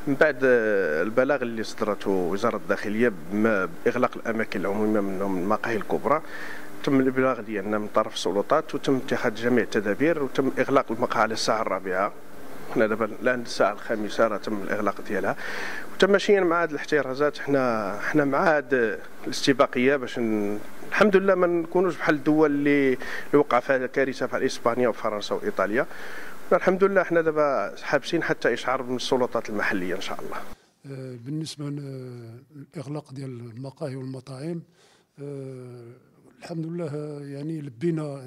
من بعد البلاغ اللي صدرته وزاره الداخليه باغلاق الاماكن العموميه منهم المقاهي الكبرى، تم الابلاغ ديالنا من طرف السلطات وتم اتخاذ جميع التدابير وتم اغلاق المقهى على الساعه 4. حنا دابا الان الساعه 5 راه تم الاغلاق ديالها، وتماشيا مع هذه الاحترازات حنا مع هذه الاستباقيه باش الحمد لله ما نكونوش بحال الدول اللي وقع فيها كارثه بحال اسبانيا وفرنسا وايطاليا. الحمد لله حنا دابا حابسين حتى اشعار من السلطات المحليه ان شاء الله. بالنسبه للاغلاق ديال المقاهي والمطاعم، الحمد لله يعني لبينا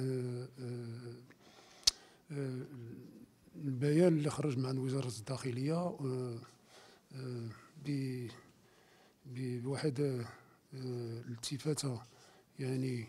البيان اللي خرج مع وزاره الداخليه بواحد الالتفاته، يعني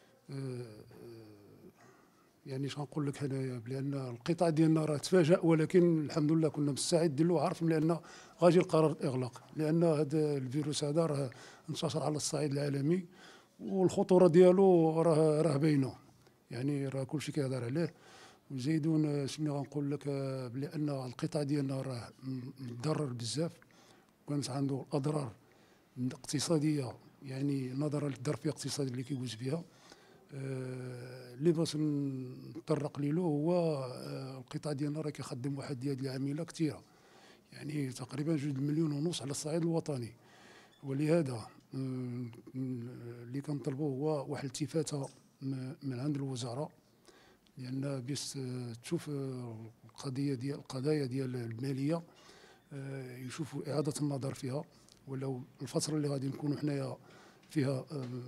اش غنقول لك هنايا، بان القطاع ديالنا راه تفاجأ، ولكن الحمد لله كنا مستعدين له وعارفين بان غاجي القرار الاغلاق، لان هذا الفيروس هذا راه انتشر على الصعيد العالمي والخطوره ديالو راه باينه، يعني راه كلشي كيهضر عليه. وزيدون شنو غنقول لك، بان القطاع ديالنا راه مضرر بزاف، كانت عنده اضرار اقتصاديه، يعني نظرا للظرفيه الاقتصاديه اللي كيوجد فيها. اللي باش نطرق له هو القطاع ديالنا راه كيخدم واحد ديال العماله كثيره، يعني تقريبا 2.5 مليون على الصعيد الوطني. ولهذا اللي كنطلبوا هو واحد الالتفاته من عند الوزاره، لان باش تشوف القضايا ديال الماليه، يشوفوا اعاده النظر فيها، ولو الفتره اللي غادي نكونوا حنايا فيها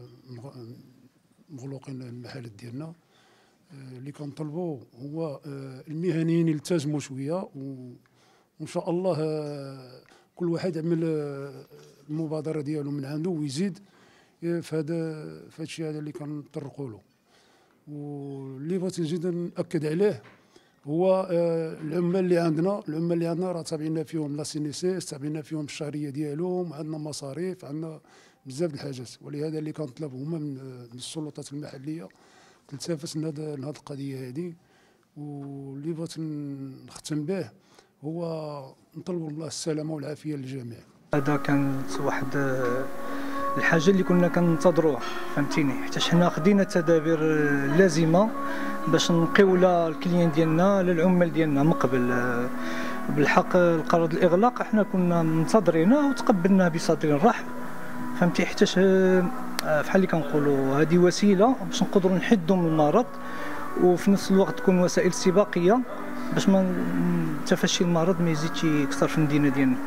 مغلوقين المحلات ديالنا. اللي كنطلبوا هو المهنيين يلتزموا شويه، وان شاء الله كل واحد يعمل المبادره ديالو من عنده ويزيد في هذا الشيء هذا اللي كنطرقوا له. واللي بغيت نزيد ناكد عليه هو العمال اللي عندنا راه تابعين فيهم لا سينيسيس، تابعين فيهم الشهريه ديالهم، عندنا مصاريف، عندنا بزاف د الحاجات. ولهذا اللي كنطلب هما من السلطات المحليه تلتفت لهذه القضيه هذه. واللي بغيت نختم به هو نطلب الله السلامه والعافيه للجميع. هذا كانت واحد الحاجه اللي كنا كننتظروها، فهمتيني، حتى حنا خدينا التدابير اللازمه باش نقيو لا الكليان ديالنا لا العمال ديالنا من قبل. بالحق القرار الاغلاق احنا كنا منتظرينه وتقبلناه بصدر رحب، فهمتي، حيت بحال اللي كنقولوا هذه وسيله باش نقدروا نحدوا من المرض، وفي نفس الوقت تكون وسائل استباقيه باش ما تفشي المرض ما يزيدش يكثر في المدينه ديالنا.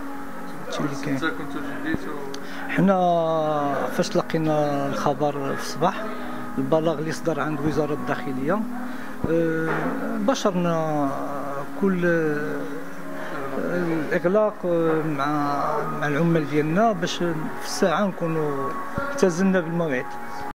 حنا فاش لقينا الخبر في الصباح، البلاغ اللي صدر عند وزاره الداخليه، بشرنا كل الاغلاق مع العمال ديالنا باش في الساعه نكونوا التزمنا بالموعد.